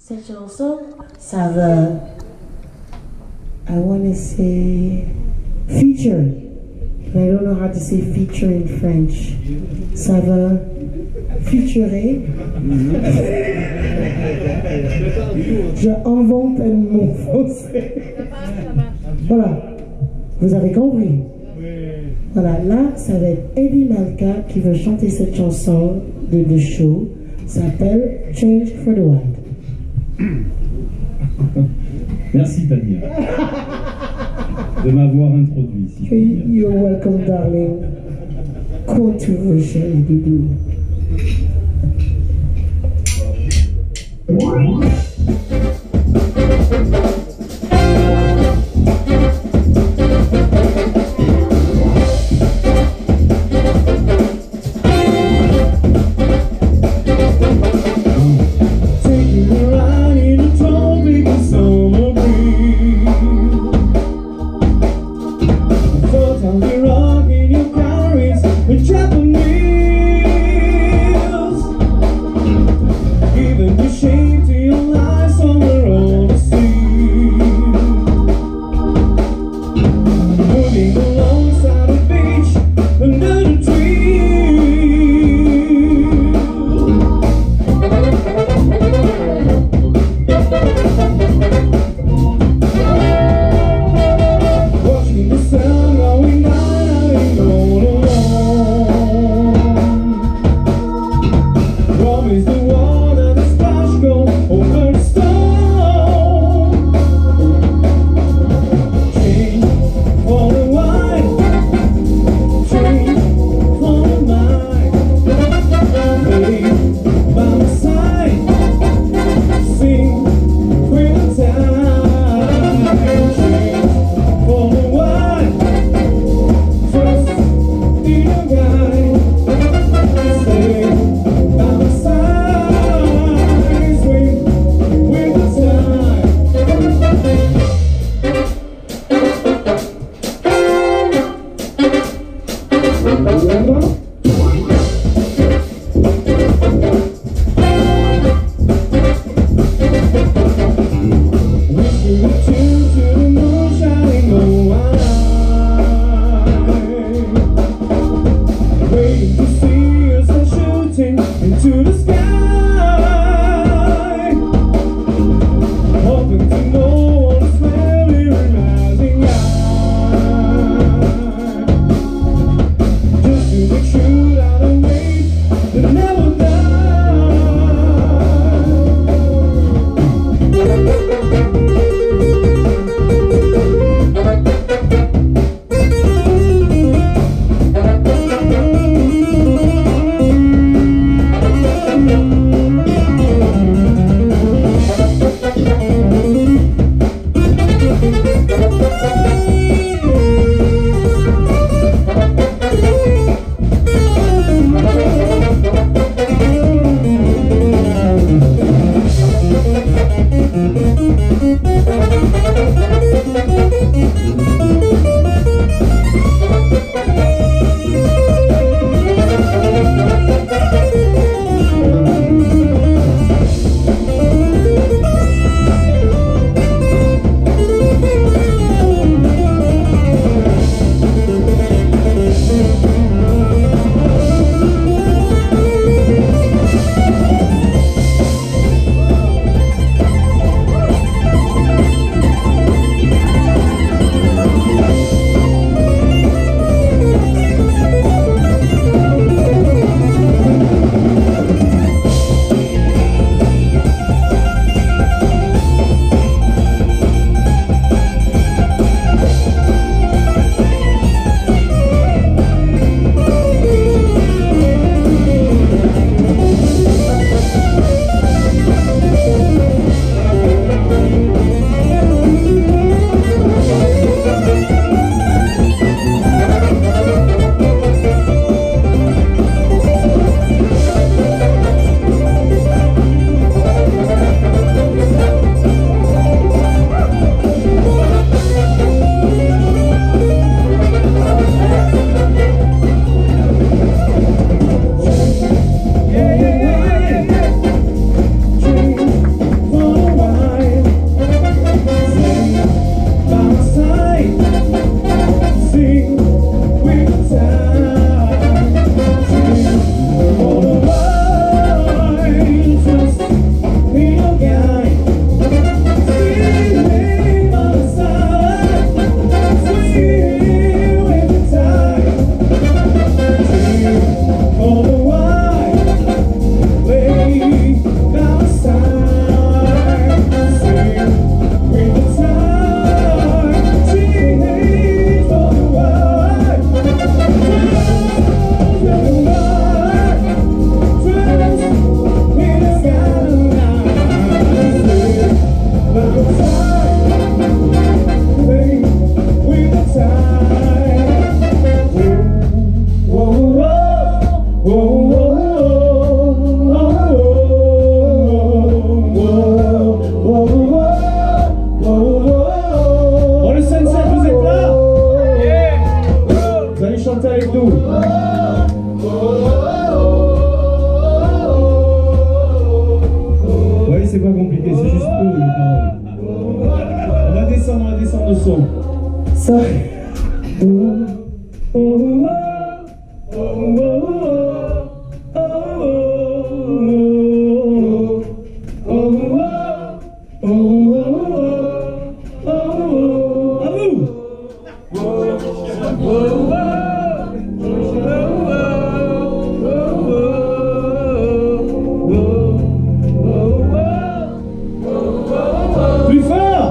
Cette chanson, ça va, I want to say feature, but I don't know how to say feature in French. Ça va featurer. Je invente un mot français. Voilà, vous avez compris. Voilà, là, ça va être Eddie Malka qui va chanter cette chanson de The Show. Ça s'appelle Change for the Wild. Merci Tania de m'avoir introduit. Si je puis dire. You're welcome, darling. Controversial, Doudou. Is the water, the splash go over the stone. c'est pas compliqué, c'est juste pour les paroles. On va descendre le son. Ça. Plus fort!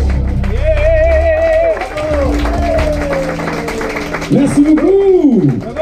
Merci beaucoup.